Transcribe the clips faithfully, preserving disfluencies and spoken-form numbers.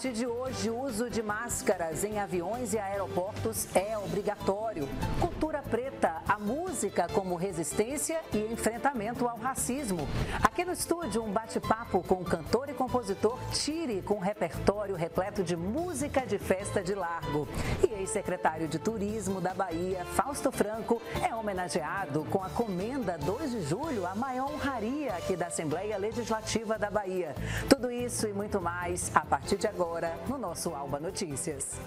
partir de hoje, o uso de máscaras em aviões e aeroportos é obrigatório. Cultura preta, a música como resistência e enfrentamento ao racismo. Aqui no estúdio, um bate-papo com o cantor e compositor Tire, com um repertório repleto de música de festa de largo. E ex-secretário de Turismo da Bahia, Fausto Franco, é homenageado com a Comenda dois de julho, a maior honraria aqui da Assembleia Legislativa da Bahia. Tudo isso e muito mais a partir de agora no nosso Alba Notícias.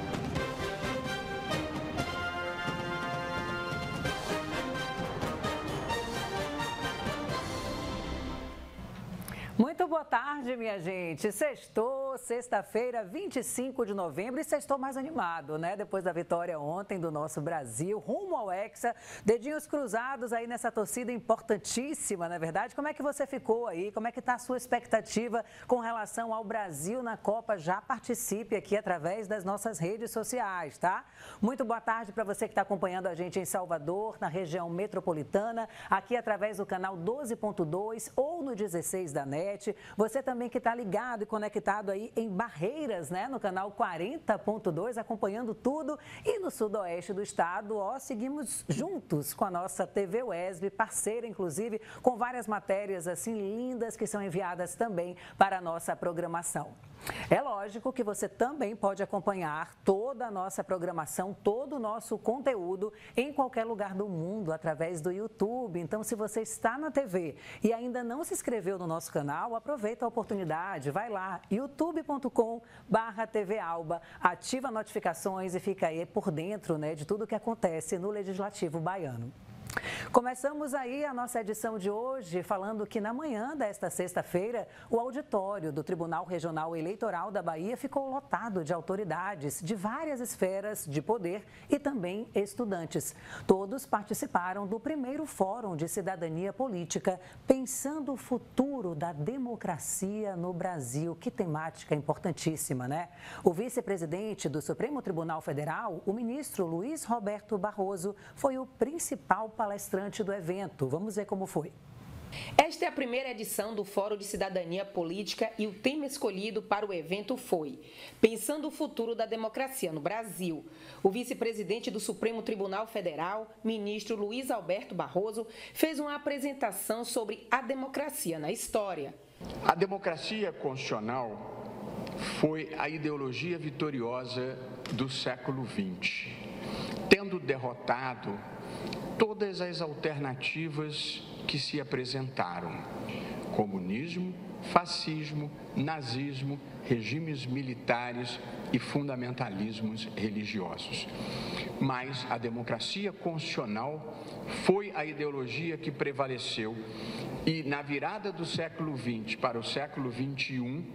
Muito boa tarde, minha gente. Sextou, sexta-feira, vinte e cinco de novembro, e sextou mais animado, né? Depois da vitória ontem do nosso Brasil, rumo ao Hexa, dedinhos cruzados aí nessa torcida importantíssima, na verdade. Como é que você ficou aí? Como é que está a sua expectativa com relação ao Brasil na Copa? Já participe aqui através das nossas redes sociais, tá? Muito boa tarde para você que está acompanhando a gente em Salvador, na região metropolitana, aqui através do canal doze ponto dois ou no dezesseis da N E T. Você também que está ligado e conectado aí em Barreiras, né, no canal quarenta ponto dois, acompanhando tudo. E no sudoeste do estado, ó, seguimos juntos com a nossa T V U E S B, parceira, inclusive, com várias matérias assim lindas que são enviadas também para a nossa programação. É lógico que você também pode acompanhar toda a nossa programação, todo o nosso conteúdo em qualquer lugar do mundo através do YouTube. Então, se você está na T V e ainda não se inscreveu no nosso canal, aproveita a oportunidade, vai lá, youtube ponto com barra T V Alba, ativa notificações e fica aí por dentro, né, de tudo que acontece no Legislativo baiano. Começamos aí a nossa edição de hoje falando que na manhã desta sexta-feira, o auditório do Tribunal Regional Eleitoral da Bahia ficou lotado de autoridades de várias esferas de poder e também estudantes. Todos participaram do primeiro Fórum de Cidadania Política, pensando o futuro da democracia no Brasil. Que temática importantíssima, né? O vice-presidente do Supremo Tribunal Federal, o ministro Luiz Roberto Barroso, foi o principal palestrante do evento. Vamos ver como foi. Esta é a primeira edição do Fórum de Cidadania Política e o tema escolhido para o evento foi Pensando o Futuro da Democracia no Brasil. O vice-presidente do Supremo Tribunal Federal, ministro Luiz Alberto Barroso, fez uma apresentação sobre a democracia na história. A democracia constitucional foi a ideologia vitoriosa do século vinte, tendo derrotado todas as alternativas que se apresentaram: comunismo, fascismo, nazismo, regimes militares e fundamentalismos religiosos. Mas a democracia constitucional foi a ideologia que prevaleceu e, na virada do século vinte para o século vinte e um,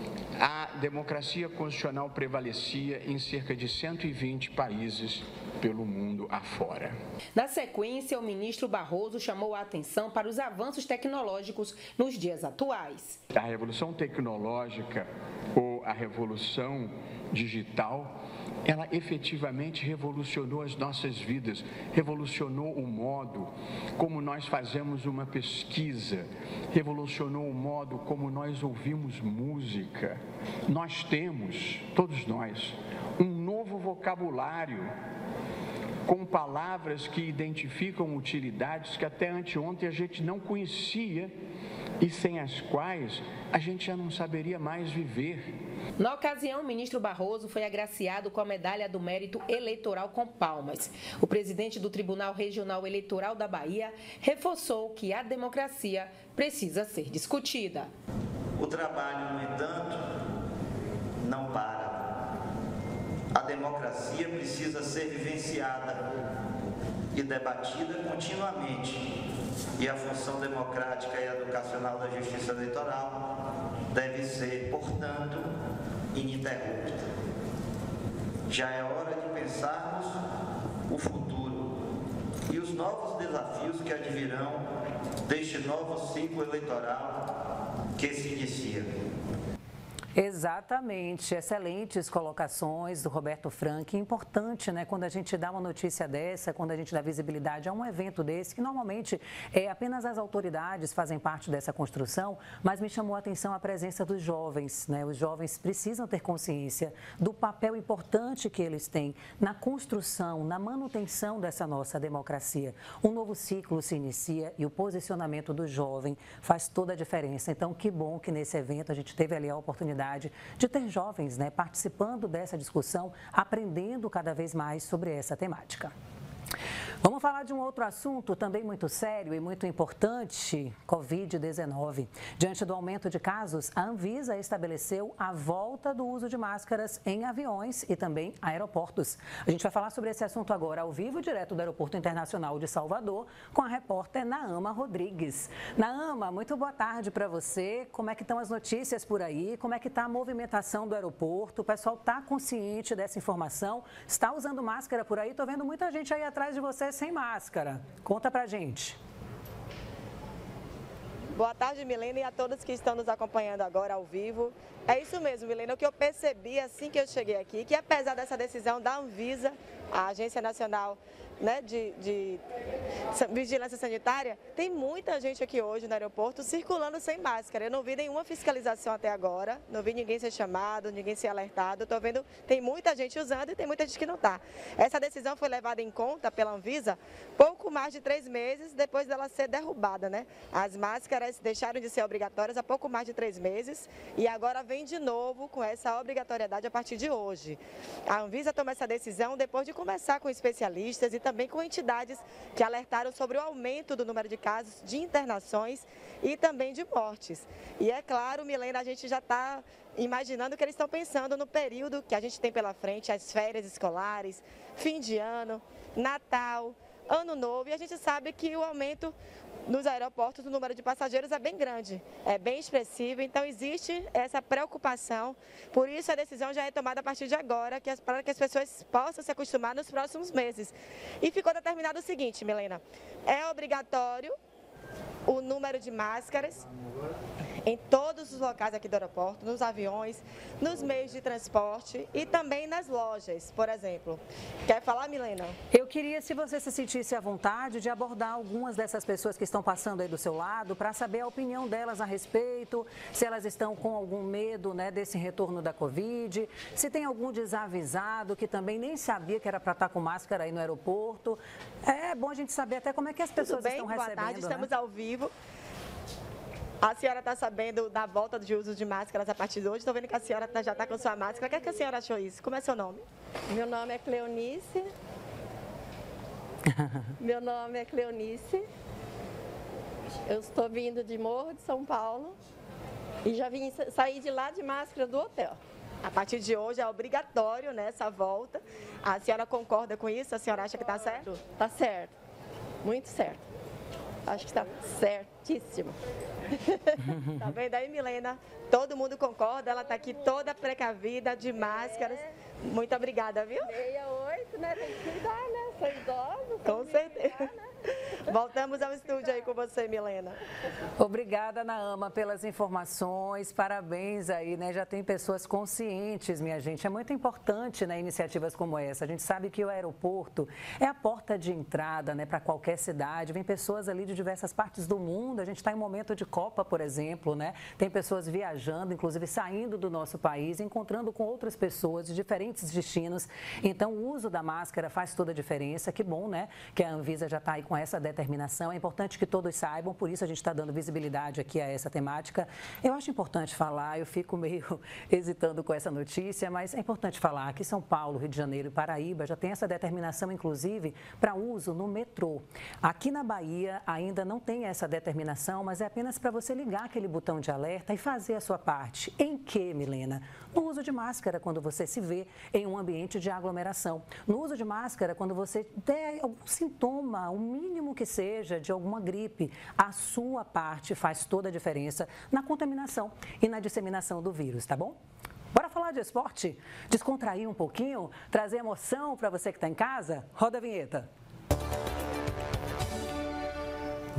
a democracia constitucional prevalecia em cerca de cento e vinte países pelo mundo afora. Na sequência, o ministro Barroso chamou a atenção para os avanços tecnológicos nos dias atuais. A revolução tecnológica ou a revolução digital, ela efetivamente revolucionou as nossas vidas, revolucionou o modo como nós fazemos uma pesquisa, revolucionou o modo como nós ouvimos música. Nós temos, todos nós, um novo vocabulário com palavras que identificam utilidades que até anteontem a gente não conhecia e sem as quais a gente já não saberia mais viver. Na ocasião, o ministro Barroso foi agraciado com a Medalha do Mérito Eleitoral com palmas. O presidente do Tribunal Regional Eleitoral da Bahia reforçou que a democracia precisa ser discutida. O trabalho, no entanto, não para. A democracia precisa ser vivenciada e debatida continuamente. E a função democrática e educacional da Justiça Eleitoral deve ser, portanto, ininterrupta. Já é hora de pensarmos o futuro e os novos desafios que advirão deste novo ciclo eleitoral que se inicia. Exatamente, excelentes colocações do Roberto Frank. Importante, né, quando a gente dá uma notícia dessa, quando a gente dá visibilidade a um evento desse, que normalmente é, apenas as autoridades fazem parte dessa construção, mas me chamou a atenção a presença dos jovens, né? Os jovens precisam ter consciência do papel importante que eles têm na construção, na manutenção dessa nossa democracia. Um novo ciclo se inicia e o posicionamento do jovem faz toda a diferença. Então, que bom que nesse evento a gente teve ali a oportunidade de ter jovens, né, participando dessa discussão, aprendendo cada vez mais sobre essa temática. Vamos falar de um outro assunto também muito sério e muito importante, covid dezenove. Diante do aumento de casos, a Anvisa estabeleceu a volta do uso de máscaras em aviões e também aeroportos. A gente vai falar sobre esse assunto agora ao vivo, direto do Aeroporto Internacional de Salvador, com a repórter Naama Rodrigues. Naama, muito boa tarde para você. Como é que estão as notícias por aí? Como é que está a movimentação do aeroporto? O pessoal está consciente dessa informação? Está usando máscara por aí? Estou vendo muita gente aí atrás de você sem máscara. Conta pra gente. Boa tarde, Milena, e a todos que estão nos acompanhando agora ao vivo. É isso mesmo, Milena, o que eu percebi assim que eu cheguei aqui, que apesar dessa decisão da Anvisa, a Agência Nacional, né, de, de Vigilância Sanitária, tem muita gente aqui hoje no aeroporto circulando sem máscara. Eu não vi nenhuma fiscalização até agora, não vi ninguém ser chamado, ninguém ser alertado. Estou vendo, tem muita gente usando e tem muita gente que não está. Essa decisão foi levada em conta pela Anvisa pouco mais de três meses depois dela ser derrubada, né? As máscaras deixaram de ser obrigatórias há pouco mais de três meses e agora vem de novo com essa obrigatoriedade a partir de hoje. A Anvisa toma essa decisão depois de conversar com especialistas e também também com entidades que alertaram sobre o aumento do número de casos de internações e também de mortes. E é claro, Milena, a gente já está imaginando o que eles estão pensando no período que a gente tem pela frente, as férias escolares, fim de ano, Natal, Ano Novo, e a gente sabe que o aumento nos aeroportos, o número de passageiros é bem grande, é bem expressivo, então existe essa preocupação, por isso a decisão já é tomada a partir de agora, que as, para que as pessoas possam se acostumar nos próximos meses. E ficou determinado o seguinte, Milena, é obrigatório o número de máscaras em todos os locais aqui do aeroporto, nos aviões, nos meios de transporte e também nas lojas, por exemplo. Quer falar, Milena? Eu queria, se você se sentisse à vontade, de abordar algumas dessas pessoas que estão passando aí do seu lado, para saber a opinião delas a respeito, se elas estão com algum medo, né, desse retorno da Covid, se tem algum desavisado que também nem sabia que era para estar com máscara aí no aeroporto. É bom a gente saber até como é que as pessoas Tudo bem? estão Boa recebendo, tarde, estamos né? ao vivo. A senhora está sabendo da volta de uso de máscaras a partir de hoje? Estou vendo que a senhora já está com sua máscara. O que é que a senhora achou isso? Como é seu nome? Meu nome é Cleonice. Meu nome é Cleonice. Eu estou vindo de Morro de São Paulo e já vim sair de lá de máscara do hotel. A partir de hoje é obrigatório, né, essa volta. A senhora concorda com isso? A senhora acha que está certo? Está certo. Muito certo. Acho que está certíssimo. Tá vendo aí, Milena? Todo mundo concorda, ela está aqui toda precavida, de máscaras. Muito obrigada, viu? meia oito, né? Tem que cuidar, né? Sou idosa. Com certeza. Cuidar, né? Voltamos ao estúdio aí com você, Milena. Obrigada, Naama, pelas informações. Parabéns aí, né? Já tem pessoas conscientes, minha gente. É muito importante, né, iniciativas como essa. A gente sabe que o aeroporto é a porta de entrada, né, para qualquer cidade. Vem pessoas ali de diversas partes do mundo. A gente está em momento de Copa, por exemplo, né? Tem pessoas viajando, inclusive saindo do nosso país, encontrando com outras pessoas de diferentes destinos. Então, o uso da máscara faz toda a diferença. Que bom, né, que a Anvisa já está aí com essa determinação. É importante que todos saibam, por isso a gente está dando visibilidade aqui a essa temática. Eu acho importante falar, eu fico meio hesitando com essa notícia, mas é importante falar que São Paulo, Rio de Janeiro e Paraíba já tem essa determinação, inclusive, para uso no metrô. Aqui na Bahia ainda não tem essa determinação, mas é apenas para você ligar aquele botão de alerta e fazer a sua parte. Em que, Milena? No uso de máscara, quando você se vê em um ambiente de aglomeração. No uso de máscara, quando você der algum sintoma, o mínimo que seja, de alguma gripe, a sua parte faz toda a diferença na contaminação e na disseminação do vírus, tá bom? Bora falar de esporte? Descontrair um pouquinho? Trazer emoção para você que está em casa? Roda a vinheta.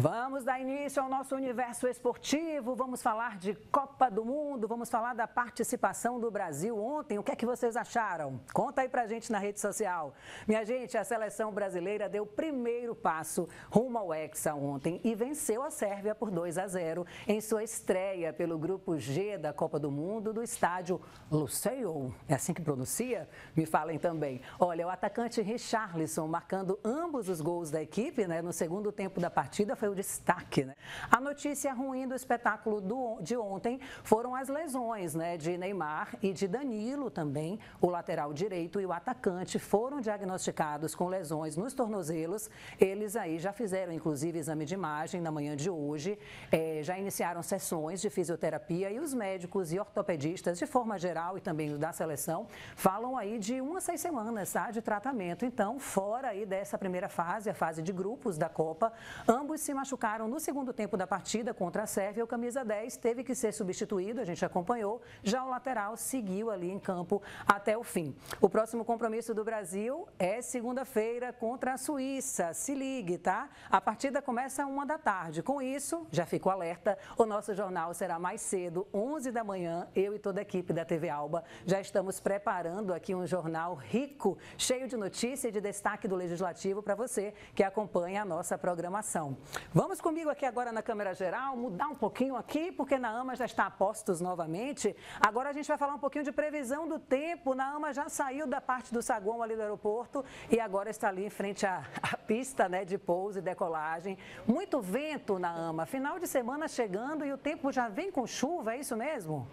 Vamos dar início ao nosso universo esportivo, vamos falar de Copa do Mundo, vamos falar da participação do Brasil ontem. O que é que vocês acharam? Conta aí pra gente na rede social. Minha gente, a seleção brasileira deu o primeiro passo rumo ao Hexa ontem e venceu a Sérvia por dois a zero em sua estreia pelo Grupo G da Copa do Mundo do estádio Lusail. É assim que pronuncia? Me falem também. Olha, o atacante Richarlison marcando ambos os gols da equipe, né, no segundo tempo da partida, foi o destaque, né? A notícia ruim do espetáculo do, de ontem foram as lesões, né, de Neymar e de Danilo também. O lateral direito e o atacante foram diagnosticados com lesões nos tornozelos. Eles aí já fizeram, inclusive, exame de imagem na manhã de hoje. É, já iniciaram sessões de fisioterapia e os médicos e ortopedistas, de forma geral e também da seleção, falam aí de umas seis semanas, tá, de tratamento. Então, fora aí dessa primeira fase, a fase de grupos da Copa, ambos se machucaram no segundo tempo da partida contra a Sérvia. O camisa dez teve que ser substituído, a gente acompanhou. Já o lateral seguiu ali em campo até o fim. O próximo compromisso do Brasil é segunda-feira contra a Suíça. Se ligue, tá? A partida começa uma da tarde. Com isso, já fico alerta, o nosso jornal será mais cedo, onze da manhã. Eu e toda a equipe da T V Alba já estamos preparando aqui um jornal rico, cheio de notícia e de destaque do Legislativo para você que acompanha a nossa programação. Vamos comigo aqui agora na câmera geral, mudar um pouquinho aqui, porque Naama já está a postos novamente. Agora a gente vai falar um pouquinho de previsão do tempo. Naama já saiu da parte do saguão ali do aeroporto e agora está ali em frente à, à pista, né, de pouso e decolagem. Muito vento, Naama. Final de semana chegando e o tempo já vem com chuva, é isso mesmo?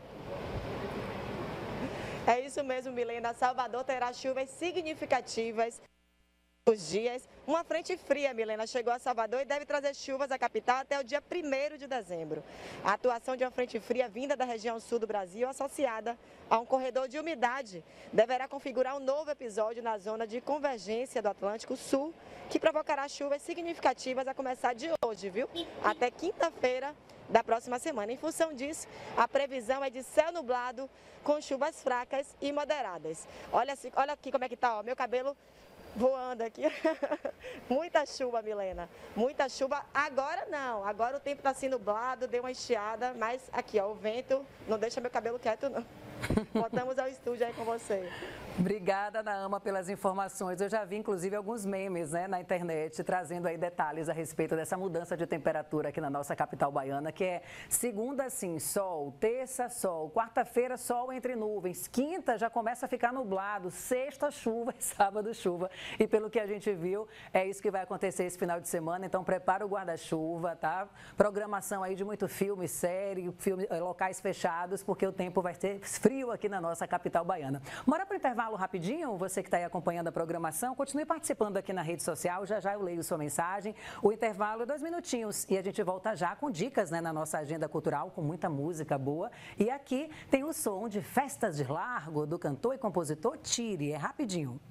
É isso mesmo, Milena. Salvador terá chuvas significativas os dias. Uma frente fria, Milena, chegou a Salvador e deve trazer chuvas à capital até o dia primeiro de dezembro. A atuação de uma frente fria vinda da região sul do Brasil, associada a um corredor de umidade, deverá configurar um novo episódio na zona de convergência do Atlântico Sul, que provocará chuvas significativas a começar de hoje, viu? Até quinta-feira da próxima semana. Em função disso, a previsão é de céu nublado com chuvas fracas e moderadas. Olha, olha aqui como é que tá, ó, meu cabelo voando aqui. Muita chuva, Milena. Muita chuva. Agora não. Agora o tempo está assim nublado, deu uma estiada, mas aqui, ó, o vento não deixa meu cabelo quieto, não. Voltamos ao estúdio aí com você. Obrigada, Naama, pelas informações. Eu já vi, inclusive, alguns memes, né, na internet, trazendo aí detalhes a respeito dessa mudança de temperatura aqui na nossa capital baiana, que é segunda, sim, sol, terça, sol, quarta-feira, sol entre nuvens, quinta já começa a ficar nublado, sexta, chuva e sábado, chuva. E pelo que a gente viu, é isso que vai acontecer esse final de semana. Então, prepara o guarda-chuva, tá? Programação aí de muito filme, série, filme, locais fechados, porque o tempo vai ser frio aqui na nossa capital baiana. Bora para o intervalo rapidinho, você que está aí acompanhando a programação, continue participando aqui na rede social, já já eu leio sua mensagem. O intervalo é dois minutinhos e a gente volta já com dicas, né, na nossa agenda cultural, com muita música boa. E aqui tem o som de Festas de Largo, do cantor e compositor Tire. É rapidinho.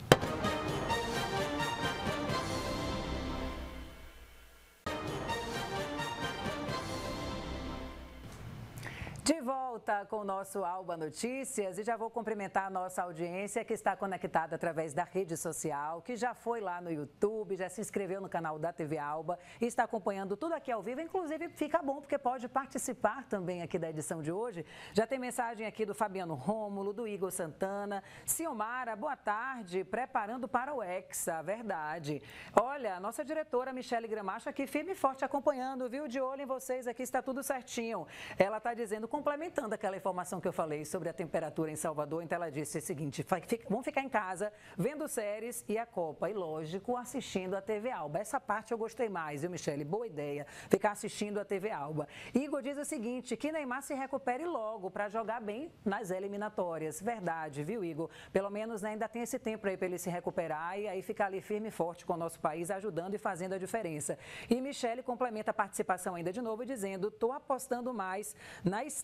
De volta com o nosso Alba Notícias e já vou cumprimentar a nossa audiência que está conectada através da rede social, que já foi lá no YouTube, já se inscreveu no canal da T V Alba e está acompanhando tudo aqui ao vivo. Inclusive, fica bom porque pode participar também aqui da edição de hoje. Já tem mensagem aqui do Fabiano Rômulo, do Igor Santana. Ciomara, boa tarde, preparando para o Hexa, verdade. Olha, a nossa diretora Michele Gramacho aqui firme e forte acompanhando, viu? De olho em vocês aqui, está tudo certinho. Ela está dizendo, complementando aquela informação que eu falei sobre a temperatura em Salvador, então ela disse o seguinte, vamos ficar em casa vendo séries e a Copa, e lógico, assistindo a T V Alba. Essa parte eu gostei mais, viu, Michele? Boa ideia, ficar assistindo a T V Alba. Igor diz o seguinte, que Neymar se recupere logo para jogar bem nas eliminatórias. Verdade, viu, Igor? Pelo menos, né, ainda tem esse tempo aí para ele se recuperar e aí ficar ali firme e forte com o nosso país, ajudando e fazendo a diferença. E Michele complementa a participação ainda de novo, dizendo, estou apostando mais na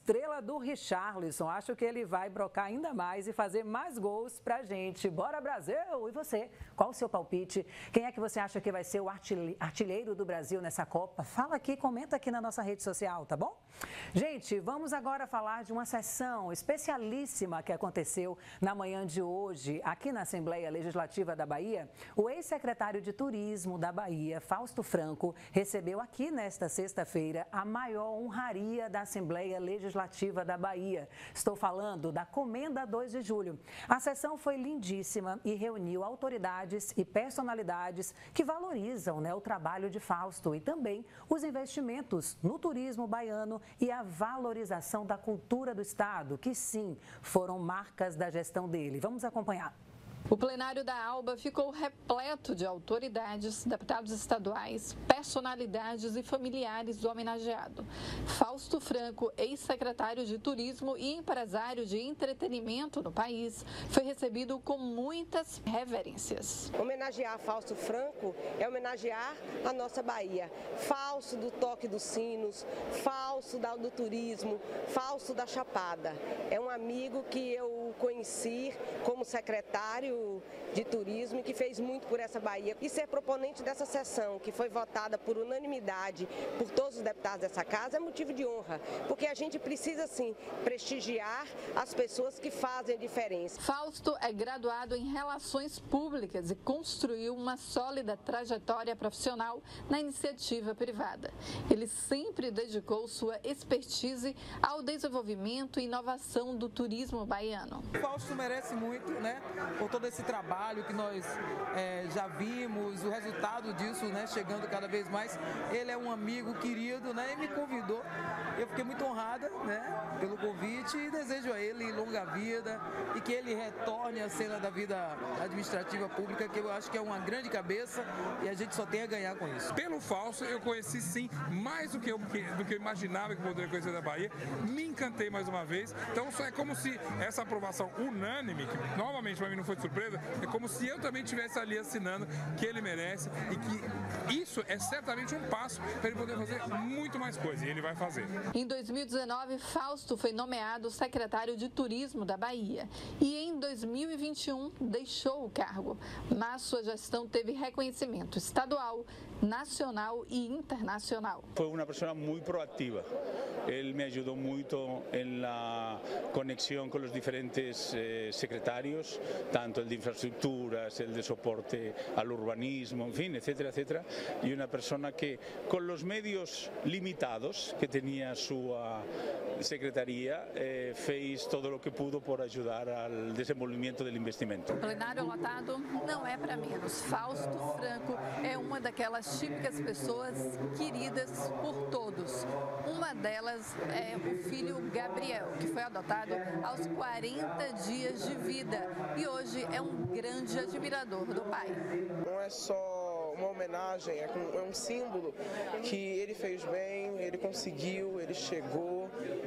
estrela do Richarlison. Acho que ele vai brocar ainda mais e fazer mais gols pra gente. Bora, Brasil! E você? Qual o seu palpite? Quem é que você acha que vai ser o artilheiro do Brasil nessa Copa? Fala aqui, comenta aqui na nossa rede social, tá bom? Gente, vamos agora falar de uma sessão especialíssima que aconteceu na manhã de hoje aqui na Assembleia Legislativa da Bahia. O ex-secretário de Turismo da Bahia, Fausto Franco, recebeu aqui nesta sexta-feira a maior honraria da Assembleia Legislativa da Bahia. Estou falando da Comenda dois de julho. A sessão foi lindíssima e reuniu autoridades e personalidades que valorizam, né, o trabalho de Fausto e também os investimentos no turismo baiano e a valorização da cultura do Estado, que sim, foram marcas da gestão dele. Vamos acompanhar. O plenário da ALBA ficou repleto de autoridades, deputados estaduais, personalidades e familiares do homenageado. Fausto Franco, ex-secretário de Turismo e empresário de entretenimento no país, foi recebido com muitas reverências. Homenagear Fausto Franco é homenagear a nossa Bahia. Fausto do toque dos sinos, Fausto do turismo, Fausto da Chapada. É um amigo que eu conheci como secretário de turismo e que fez muito por essa Bahia. E ser proponente dessa sessão, que foi votada por unanimidade por todos os deputados dessa casa, é motivo de honra, porque a gente precisa, sim, prestigiar as pessoas que fazem a diferença. Fausto é graduado em Relações Públicas e construiu uma sólida trajetória profissional na iniciativa privada. Ele sempre dedicou sua expertise ao desenvolvimento e inovação do turismo baiano. Fausto merece muito, né, por todo esse trabalho que nós é, já vimos, o resultado disso, né, chegando cada vez mais. Ele é um amigo querido, né, e me convidou. Eu fiquei muito honrada, né, pelo convite e desejo a ele longa vida e que ele retorne à cena da vida administrativa pública, que eu acho que é uma grande cabeça e a gente só tem a ganhar com isso. Pelo Fausto, eu conheci sim mais do que eu, do que eu imaginava que poderia conhecer da Bahia. Me encantei mais uma vez. Então, é como se essa aprovação unânime, que novamente para mim não foi de surpresa, é como se eu também estivesse ali assinando que ele merece e que isso é certamente um passo para ele poder fazer muito mais coisa, e ele vai fazer. Em dois mil e dezenove, Fausto foi nomeado secretário de Turismo da Bahia e em dois mil e vinte e um deixou o cargo, mas sua gestão teve reconhecimento estadual, nacional e internacional. Foi uma pessoa muito proativa. Ele me ajudou muito na conexão com os diferentes eh, secretários, tanto el de infraestructuras, el de soporte al urbanismo, en fin, etcétera, etcétera. Y una persona que, con los medios limitados que tenía su uh, secretaría, eh, fez todo o que pudo por ajudar ao desenvolvimento do investimento. O plenário lotado não é para menos. Fausto Franco é uma daquelas típicas pessoas queridas por todos. Uma delas é o filho Gabriel, que foi adotado aos quarenta dias de vida e hoje é um grande admirador do pai. Não é só uma homenagem, é um símbolo que ele fez bem, ele conseguiu, ele chegou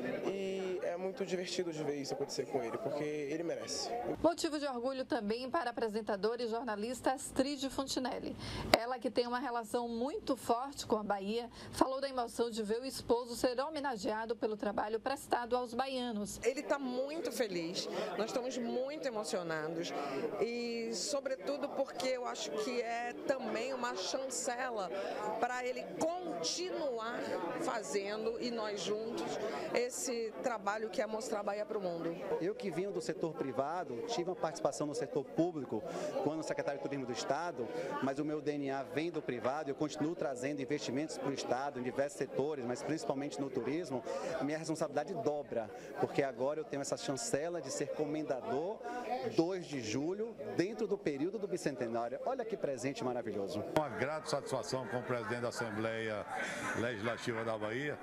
e é muito divertido de ver isso acontecer com ele, porque ele merece. Motivo de orgulho também para a apresentadora e jornalista Astrid Fontinelli. Ela, que tem uma relação muito forte com a Bahia, falou da emoção de ver o esposo ser homenageado pelo trabalho prestado aos baianos. Ele está muito feliz, nós estamos muito emocionados e, sobretudo, porque eu acho que é também uma chancela para ele continuar fazendo, e nós juntos, esse trabalho que é mostrar a Bahia para o mundo. Eu que venho do setor privado, tive uma participação no setor público quando secretário de Turismo do Estado, mas o meu D N A vem do privado, eu continuo trazendo investimentos para o Estado em diversos setores, mas principalmente no turismo. A minha responsabilidade dobra, porque agora eu tenho essa chancela de ser comendador dois de julho, dentro do período do bicentenário. Olha que presente maravilhoso. Uma grata satisfação com o presidente da Assembleia Legislativa da Bahia,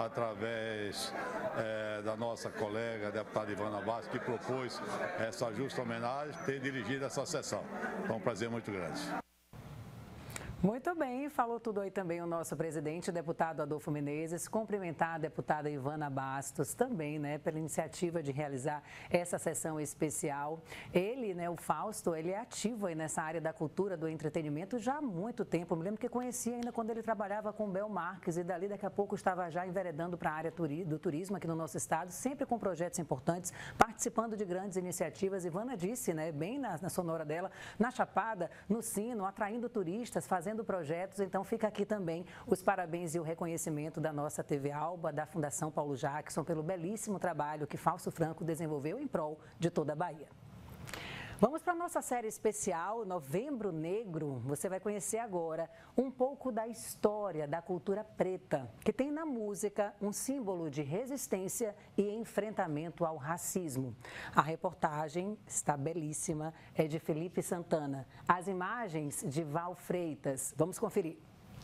através é, da nossa colega, a deputada Ivana Bastos, que propôs essa justa homenagem, ter dirigido essa sessão. Foi um prazer muito grande. Muito bem, falou tudo aí também o nosso presidente, o deputado Adolfo Menezes, cumprimentar a deputada Ivana Bastos também, né, pela iniciativa de realizar essa sessão especial. Ele, né, o Fausto, ele é ativo aí nessa área da cultura, do entretenimento já há muito tempo. Eu me lembro que conhecia ainda quando ele trabalhava com o Bel Marques e dali daqui a pouco estava já enveredando para a área do turismo aqui no nosso estado, sempre com projetos importantes, participando de grandes iniciativas. Ivana disse, né, bem na, na sonora dela, na Chapada, no Sino, atraindo turistas, fazendo projetos. Então fica aqui também os parabéns e o reconhecimento da nossa T V Alba, da Fundação Paulo Jackson, pelo belíssimo trabalho que Fausto Franco desenvolveu em prol de toda a Bahia. Vamos para a nossa série especial, Novembro Negro. Você vai conhecer agora um pouco da história da cultura preta, que tem na música um símbolo de resistência e enfrentamento ao racismo. A reportagem está belíssima, é de Felipe Santana. As imagens de Val Freitas. Vamos conferir.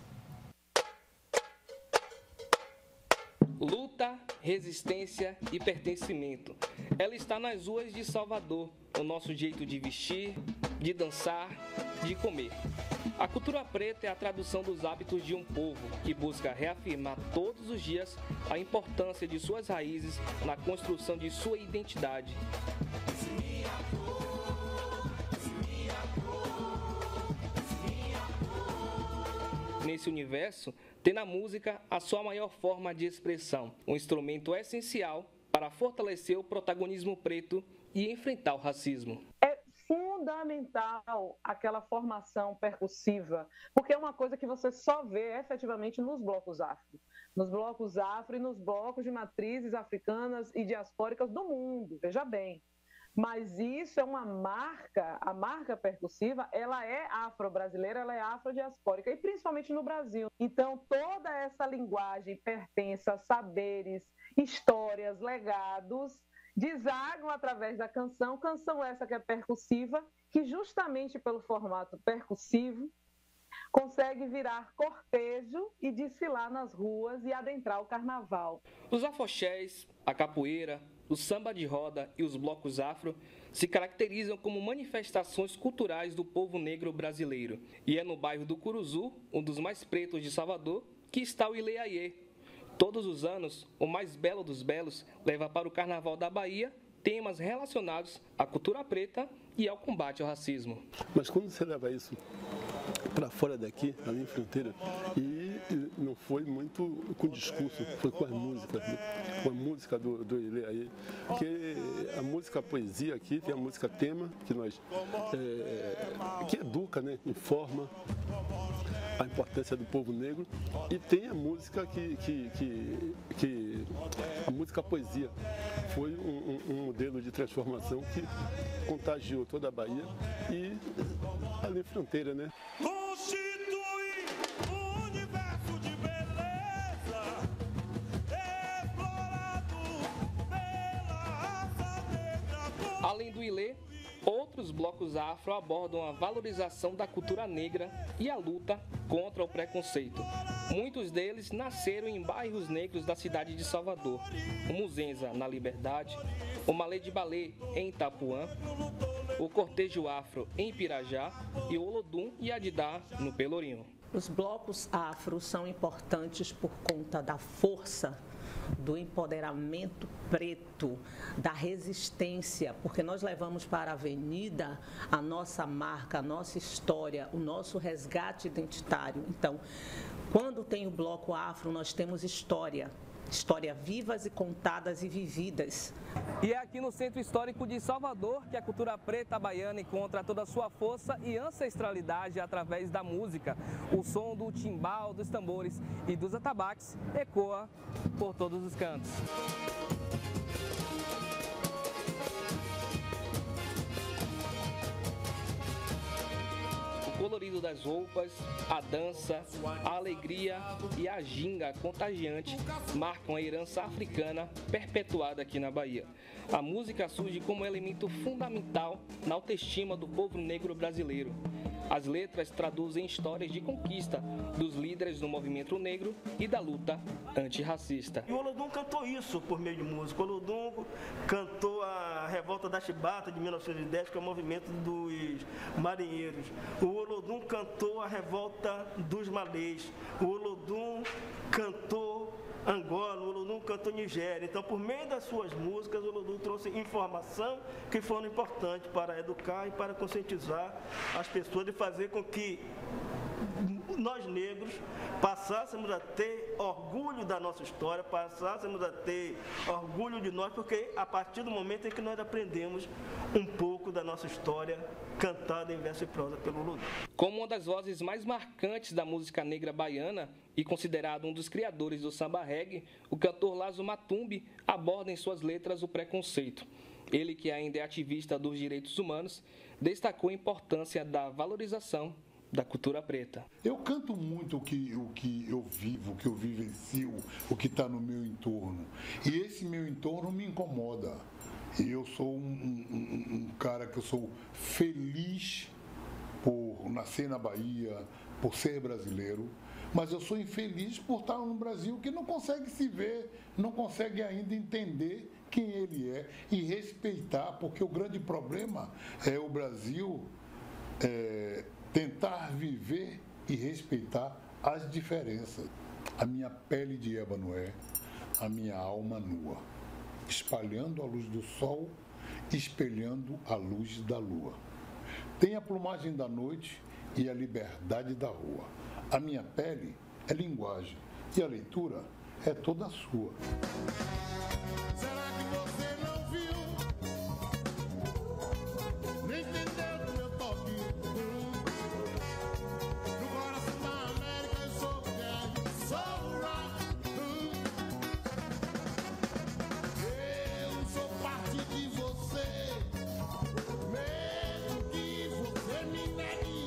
Luta, resistência e pertencimento. Ela está nas ruas de Salvador, o nosso jeito de vestir, de dançar, de comer. A cultura preta é a tradução dos hábitos de um povo que busca reafirmar todos os dias a importância de suas raízes na construção de sua identidade. Nesse universo, tem na música a sua maior forma de expressão, um instrumento essencial para fortalecer o protagonismo preto e enfrentar o racismo. É fundamental aquela formação percussiva, porque é uma coisa que você só vê efetivamente nos blocos afro. Nos blocos afro e nos blocos de matrizes africanas e diaspóricas do mundo, veja bem. Mas isso é uma marca, a marca percussiva, ela é afro-brasileira, ela é afrodiaspórica, e principalmente no Brasil. Então, toda essa linguagem pertence a saberes, histórias, legados, desagam através da canção, canção essa que é percussiva, que justamente pelo formato percussivo, consegue virar cortejo e desfilar nas ruas e adentrar o carnaval. Os afoxés, a capoeira, o samba de roda e os blocos afro se caracterizam como manifestações culturais do povo negro brasileiro. E é no bairro do Curuzu, um dos mais pretos de Salvador, que está o Ileaiê. Todos os anos, o mais belo dos belos leva para o Carnaval da Bahia temas relacionados à cultura preta e ao combate ao racismo. Mas quando você leva isso para fora daqui, ali em fronteira, e não foi muito com discurso, foi com as músicas, né? Com a música do, do Ileaiê, porque a música a poesia aqui tem a música tema, que nós é, que educa, né? Informa a importância do povo negro, e tem a música que, que, que, que a música a poesia foi um, um, um modelo de transformação que contagiou toda a Bahia e ali fronteira, né? Constitui um universo de beleza explorado pela raça negra. Além do Ilê, outros blocos afro abordam a valorização da cultura negra e a luta contra o preconceito. Muitos deles nasceram em bairros negros da cidade de Salvador. O Muzenza, na Liberdade, o Malê de Balê, em Itapuã, o Cortejo Afro, em Pirajá, e o Olodum e Adidá, no Pelourinho. Os blocos afro são importantes por conta da força do empoderamento preto, da resistência, porque nós levamos para a avenida a nossa marca, a nossa história, o nosso resgate identitário. Então, quando tem o bloco afro, nós temos história, história vivas e contadas e vividas. E é aqui no Centro Histórico de Salvador que a cultura preta baiana encontra toda a sua força e ancestralidade através da música. O som do timbal, dos tambores e dos atabaques ecoa por todos os cantos. O colorido das roupas, a dança, a alegria e a ginga contagiante marcam a herança africana perpetuada aqui na Bahia. A música surge como elemento fundamental na autoestima do povo negro brasileiro. As letras traduzem histórias de conquista dos líderes do movimento negro e da luta antirracista. E o Olodum cantou isso por meio de música. O Olodum cantou a Revolta da Chibata de mil novecentos e dez, que é o movimento dos marinheiros. O Olodum cantou a Revolta dos Malês. O Olodum cantou Angola, o Olodum cantou Nigéria. Então, por meio das suas músicas, o Olodum trouxe informação que foram importantes para educar e para conscientizar as pessoas e fazer com que nós negros passássemos a ter orgulho da nossa história, passássemos a ter orgulho de nós, porque a partir do momento em que nós aprendemos um pouco da nossa história cantada em verso e prosa pelo Olodum. Como uma das vozes mais marcantes da música negra baiana e considerado um dos criadores do samba reggae, o cantor Lazo Matumbi aborda em suas letras o preconceito. Ele, que ainda é ativista dos direitos humanos, destacou a importância da valorização da cultura preta. Eu canto muito o que, o que eu vivo, o que eu vivencio, o que está no meu entorno. E esse meu entorno me incomoda. E eu sou um, um, um cara que eu sou feliz por nascer na Bahia, por ser brasileiro, mas eu sou infeliz por estar no Brasil que não consegue se ver, não consegue ainda entender quem ele é e respeitar, porque o grande problema é o Brasil é, tentar viver e respeitar as diferenças. A minha pele de ébano é, a minha alma nua, espalhando a luz do sol, espelhando a luz da lua. Tem a plumagem da noite e a liberdade da rua. A minha pele é linguagem e a leitura é toda sua. Será que você não viu? Nem entendeu do meu toque? No coração da América eu sou guerra, sou rock. Eu sou parte de você, mesmo que você me negue.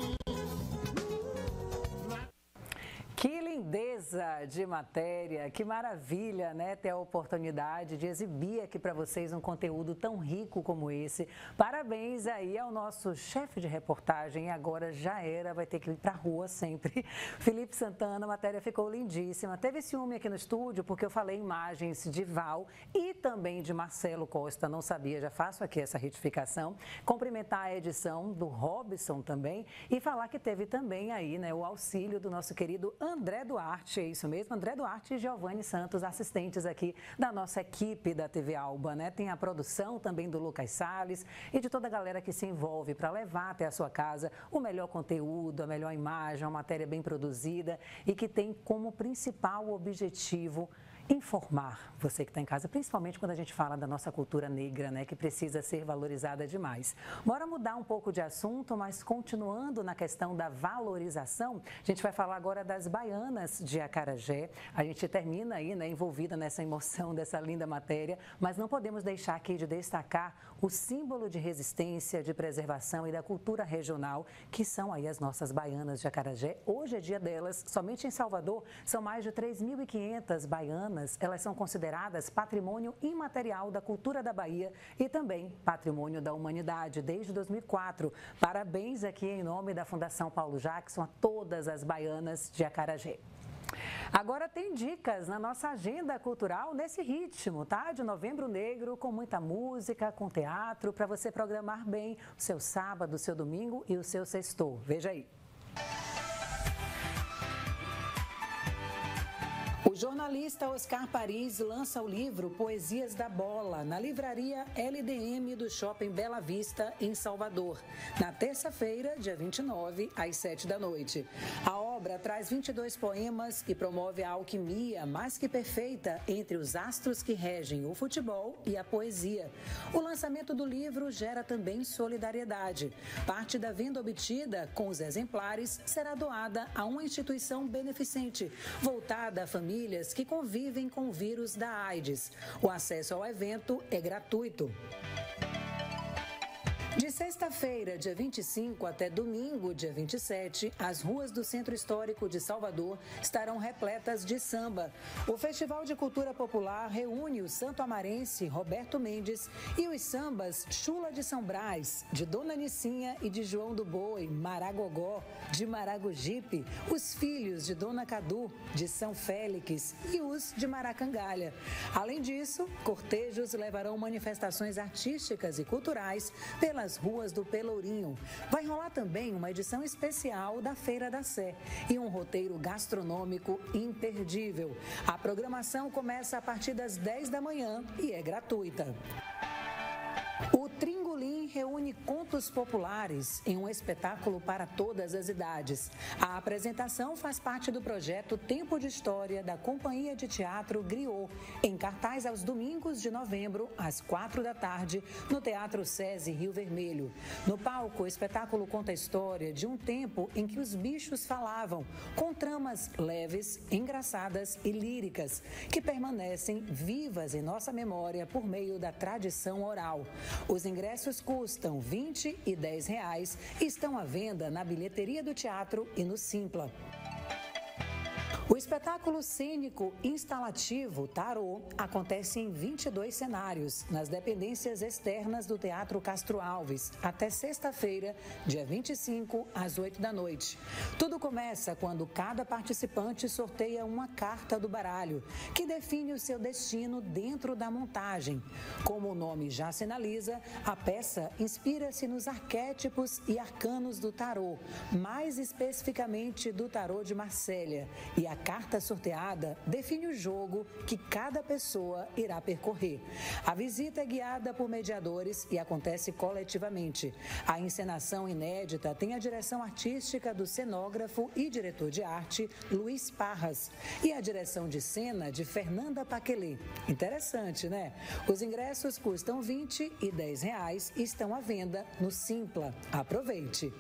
Que lindeza de matéria, que maravilha, né, ter a oportunidade de exibir aqui para vocês um conteúdo tão rico como esse. Parabéns aí ao nosso chefe de reportagem, agora já era, vai ter que ir para a rua sempre. Felipe Santana, a matéria ficou lindíssima. Teve ciúme aqui no estúdio porque eu falei imagens de Val e também de Marcelo Costa, não sabia, já faço aqui essa retificação. Cumprimentar a edição do Robson também e falar que teve também aí, né, o auxílio do nosso querido André Duarte, é isso mesmo, André Duarte e Giovanni Santos, assistentes aqui da nossa equipe da T V Alba, né? Tem a produção também do Lucas Salles e de toda a galera que se envolve para levar até a sua casa o melhor conteúdo, a melhor imagem, uma matéria bem produzida e que tem como principal objetivo informar você que está em casa, principalmente quando a gente fala da nossa cultura negra, né, que precisa ser valorizada demais. Bora mudar um pouco de assunto, mas continuando na questão da valorização, a gente vai falar agora das baianas de Acarajé. A gente termina aí, né, envolvida nessa emoção dessa linda matéria, mas não podemos deixar aqui de destacar o símbolo de resistência, de preservação e da cultura regional, que são aí as nossas baianas de Acarajé. Hoje é dia delas, somente em Salvador são mais de três mil e quinhentas baianas. Elas são consideradas patrimônio imaterial da cultura da Bahia e também patrimônio da humanidade desde dois mil e quatro. Parabéns aqui em nome da Fundação Paulo Jackson a todas as baianas de Acarajé. Agora tem dicas na nossa agenda cultural nesse ritmo, tá? De Novembro Negro, com muita música, com teatro, para você programar bem o seu sábado, o seu domingo e o seu sextou. Veja aí. O jornalista Oscar Paris lança o livro Poesias da Bola na livraria L D M do Shopping Bela Vista, em Salvador, na terça-feira, dia vinte e nove, às sete da noite. A obra traz vinte e dois poemas e promove a alquimia mais que perfeita entre os astros que regem o futebol e a poesia. O lançamento do livro gera também solidariedade. Parte da venda obtida com os exemplares será doada a uma instituição beneficente, voltada a famílias que convivem com o vírus da AIDS. O acesso ao evento é gratuito. De sexta-feira, dia vinte e cinco, até domingo, dia vinte e sete, as ruas do Centro Histórico de Salvador estarão repletas de samba. O Festival de Cultura Popular reúne o santo amarense Roberto Mendes e os sambas Chula de São Brás, de Dona Nicinha e de João do Boi, Maragogó, de Maragogipe, os filhos de Dona Cadu, de São Félix e os de Maracangalha. Além disso, cortejos levarão manifestações artísticas e culturais pelas ruas do Pelourinho. Vai rolar também uma edição especial da Feira da Sé e um roteiro gastronômico imperdível. A programação começa a partir das dez da manhã e é gratuita. O Tringolim reúne contos populares em um espetáculo para todas as idades. A apresentação faz parte do projeto Tempo de História da Companhia de Teatro Griot, em cartaz aos domingos de novembro, às quatro da tarde, no Teatro SESI Rio Vermelho. No palco, o espetáculo conta a história de um tempo em que os bichos falavam, com tramas leves, engraçadas e líricas, que permanecem vivas em nossa memória por meio da tradição oral. Os ingressos custam vinte e dez reais e estão à venda na bilheteria do teatro e no Simpla. O espetáculo cênico instalativo Tarô acontece em vinte e dois cenários, nas dependências externas do Teatro Castro Alves, até sexta-feira, dia vinte e cinco, às oito da noite. Tudo começa quando cada participante sorteia uma carta do baralho, que define o seu destino dentro da montagem. Como o nome já sinaliza, a peça inspira-se nos arquétipos e arcanos do tarô, mais especificamente do tarô de Marsella, e a carta sorteada define o jogo que cada pessoa irá percorrer. A visita é guiada por mediadores e acontece coletivamente. A encenação inédita tem a direção artística do cenógrafo e diretor de arte Luiz Parras e a direção de cena de Fernanda Paquelê. Interessante, né? Os ingressos custam vinte e dez reais e estão à venda no Simpla. Aproveite!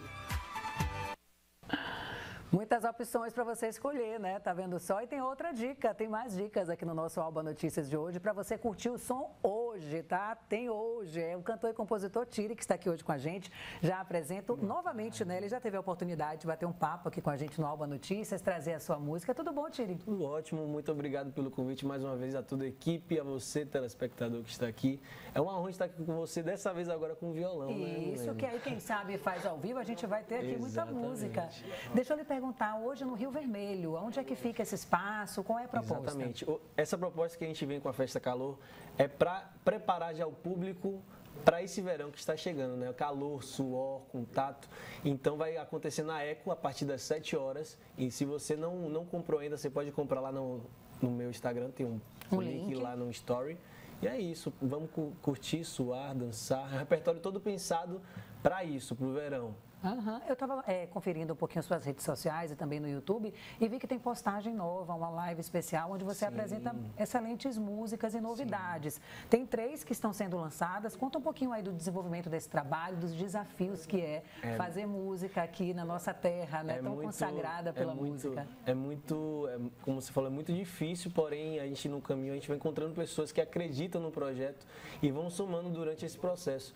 Muitas opções para você escolher, né? Tá vendo só? E tem outra dica, tem mais dicas aqui no nosso Alba Notícias de hoje para você curtir o som hoje, tá? Tem hoje. É o cantor e compositor Tiri, que está aqui hoje com a gente. Já apresento novamente, né? Ele já teve a oportunidade de bater um papo aqui com a gente no Alba Notícias, trazer a sua música. Tudo bom, Tiri? Tudo ótimo. Muito obrigado pelo convite mais uma vez a toda a equipe, a você, telespectador que está aqui. É uma honra estar aqui com você, dessa vez agora com violão, né? Isso, que aí quem sabe faz ao vivo, a gente vai ter aqui Exatamente. Muita música. Deixa eu lhe perguntar. Perguntar hoje no Rio Vermelho, onde é que fica esse espaço, qual é a proposta? Exatamente. Essa proposta que a gente vem com a Festa Calor é para preparar já o público para esse verão que está chegando, né? Calor, suor, contato. Então vai acontecer na Eco a partir das sete horas. E se você não, não comprou ainda, você pode comprar lá no, no meu Instagram, tem um, um link, link lá no Story. E é isso, vamos curtir, suar, dançar. Repertório todo pensado para isso, para o verão. Uhum. Eu estava é, conferindo um pouquinho suas redes sociais e também no YouTube e vi que tem postagem nova, uma live especial onde você Sim. apresenta excelentes músicas e novidades. Sim. Tem três que estão sendo lançadas. Conta um pouquinho aí do desenvolvimento desse trabalho, dos desafios que é, é fazer música aqui na nossa terra, né? É tão muito, consagrada pela é muito, música. É muito, é, como você falou, é muito difícil, porém a gente no caminho, a gente vai encontrando pessoas que acreditam no projeto e vão somando durante esse processo.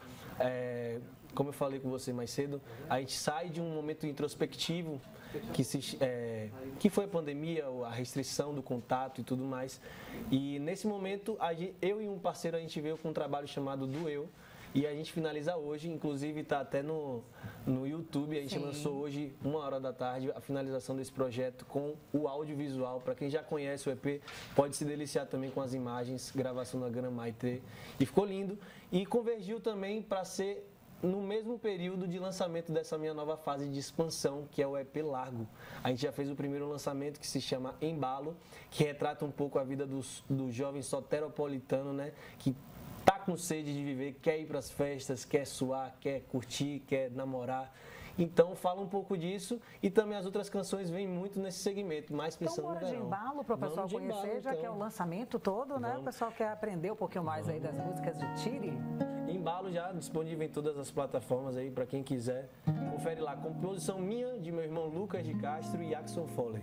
É, como eu falei com você mais cedo, a gente sai de um momento introspectivo, que, se, é, que foi a pandemia, a restrição do contato e tudo mais. E nesse momento, a gente, eu e um parceiro, a gente veio com um trabalho chamado Do Eu, e a gente finaliza hoje, inclusive está até no, no YouTube, a gente Sim. lançou hoje, uma hora da tarde, a finalização desse projeto com o audiovisual. Para quem já conhece o E P, pode se deliciar também com as imagens, gravação na Gran Maitê. E ficou lindo. E convergiu também para ser no mesmo período de lançamento dessa minha nova fase de expansão, que é o E P Largo. A gente já fez o primeiro lançamento, que se chama Embalo, que retrata um pouco a vida do, do jovem soteropolitano, né? Que tá com sede de viver, quer ir para as festas, quer suar, quer curtir, quer namorar. Então, fala um pouco disso e também as outras canções vêm muito nesse segmento, mais pensando então, no verão. De embalo para o pessoal conhecer, embalo, já então. que é o lançamento todo, Vamos. né? O pessoal quer aprender um pouquinho mais Vamos. aí das músicas de Tiri. Embalo já disponível em todas as plataformas aí, para quem quiser. Confere lá, composição minha, de meu irmão Lucas de Castro e Jackson Foley.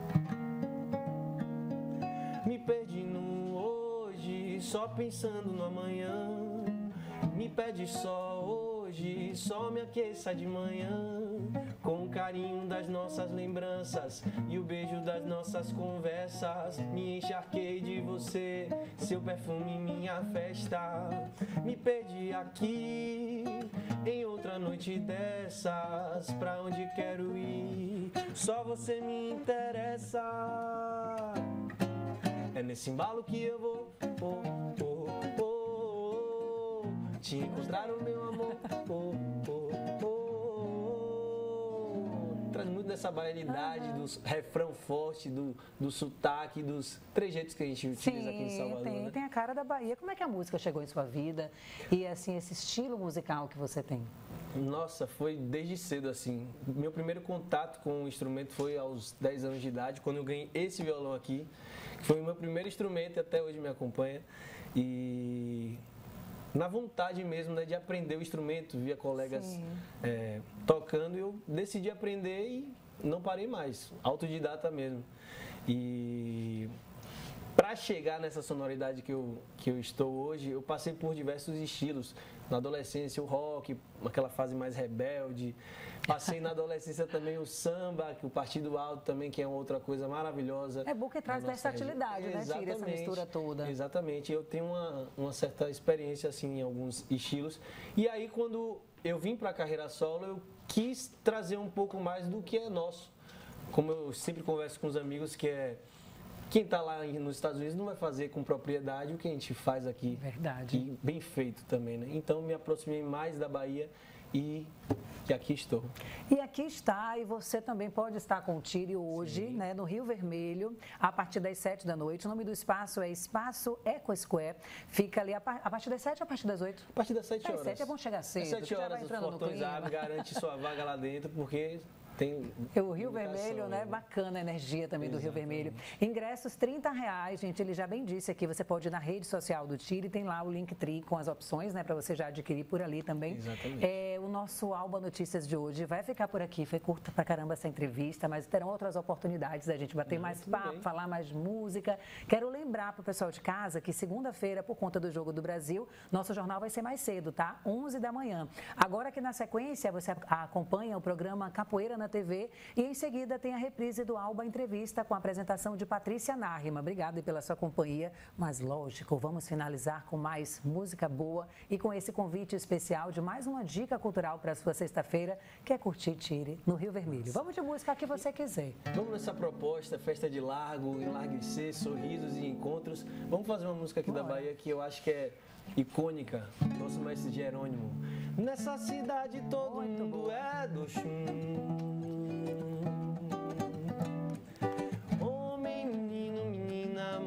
Me perdi no hoje, só pensando no amanhã. Me pede só hoje. hoje só me aqueça de manhã, com o carinho das nossas lembranças e o beijo das nossas conversas. Me encharquei de você, seu perfume, minha festa. Me perdi aqui em outra noite dessas, pra onde quero ir, só você me interessa. É nesse embalo que eu vou, oh, oh, oh, oh, oh, te encontrar, o meu amor, oh, oh, oh, oh. Traz muito dessa baianidade, uhum. do refrão forte, do, do sotaque, dos trejeitos que a gente utiliza Sim, aqui em Salvador. Tem, né? tem a cara da Bahia. Como é que a música chegou em sua vida? E assim, esse estilo musical que você tem? Nossa, foi desde cedo assim. Meu primeiro contato com o instrumento foi aos dez anos de idade, quando eu ganhei esse violão aqui, que foi o meu primeiro instrumento e até hoje me acompanha. E na vontade mesmo, né, de aprender o instrumento, via colegas é, tocando, eu decidi aprender e não parei mais, autodidata mesmo. E para chegar nessa sonoridade que eu, que eu estou hoje, eu passei por diversos estilos. Na adolescência, o rock, aquela fase mais rebelde. Passei na adolescência também o samba, que o Partido Alto também, que é outra coisa maravilhosa. É bom que traz versatilidade, né? Tira essa mistura toda. Exatamente. Eu tenho uma, uma certa experiência, assim, em alguns estilos. E aí, quando eu vim para a carreira solo, eu quis trazer um pouco mais do que é nosso. Como eu sempre converso com os amigos, que é... Quem está lá nos Estados Unidos não vai fazer com propriedade o que a gente faz aqui. Verdade. E bem feito também, né? Então, me aproximei mais da Bahia e, e aqui estou. E aqui está, e você também pode estar com o Tire hoje, né, no Rio Vermelho, a partir das sete da noite. O nome do espaço é Espaço Eco Square. Fica ali a, par a partir das sete ou a partir das oito? A partir das sete horas. Às sete é bom chegar cedo. Às sete horas, os portões abrem, garante sua vaga lá dentro, porque... Tem o Rio Vermelho, né? Bacana a energia também Exatamente. do Rio Vermelho. Ingressos trinta reais, gente. Ele já bem disse aqui. Você pode ir na rede social do Tire, tem lá o Linktree com as opções, né? Para você já adquirir por ali também. Exatamente. É, o nosso Alba Notícias de hoje vai ficar por aqui. Foi curta pra caramba essa entrevista, mas terão outras oportunidades da gente bater Não, mais papo, bem. falar mais música. Quero lembrar pro pessoal de casa que segunda-feira, por conta do Jogo do Brasil, nosso jornal vai ser mais cedo, tá? onze da manhã. Agora aqui na sequência, você acompanha o programa Capoeira na T V e em seguida tem a reprise do Alba Entrevista com a apresentação de Patrícia Narrima. Obrigada pela sua companhia, mas lógico, vamos finalizar com mais música boa e com esse convite especial de mais uma dica cultural para a sua sexta-feira, que é curtir Tire no Rio Vermelho. Vamos de música que você quiser. Vamos nessa proposta, festa de largo, enlarguecer, sorrisos e encontros. Vamos fazer uma música aqui Bora. da Bahia que eu acho que é icônica, nosso mestre Jerônimo. Nessa cidade todo Muito mundo bom. é do chum. Homem, menino, menina,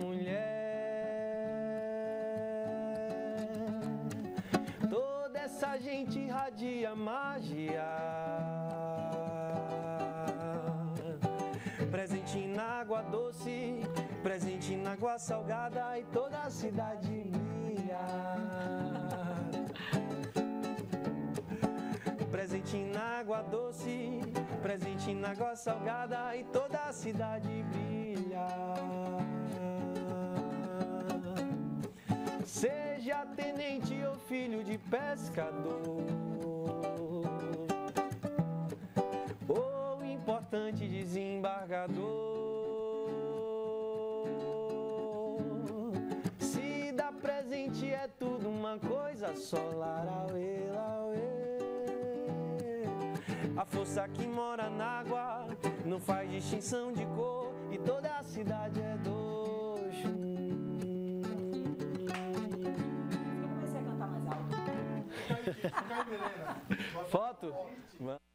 mulher. Toda essa gente irradia magia. Presente na água doce, presente na água salgada e toda a cidade brilha. Presente na água doce, presente na água salgada e toda a cidade brilha. Seja tenente ou filho de pescador, ou importante desembargador, se dar presente é tudo uma coisa só, larauê, lauê. A força que mora na água não faz distinção de cor e toda a cidade é do Xum. Eu comecei a cantar mais alto. Foto?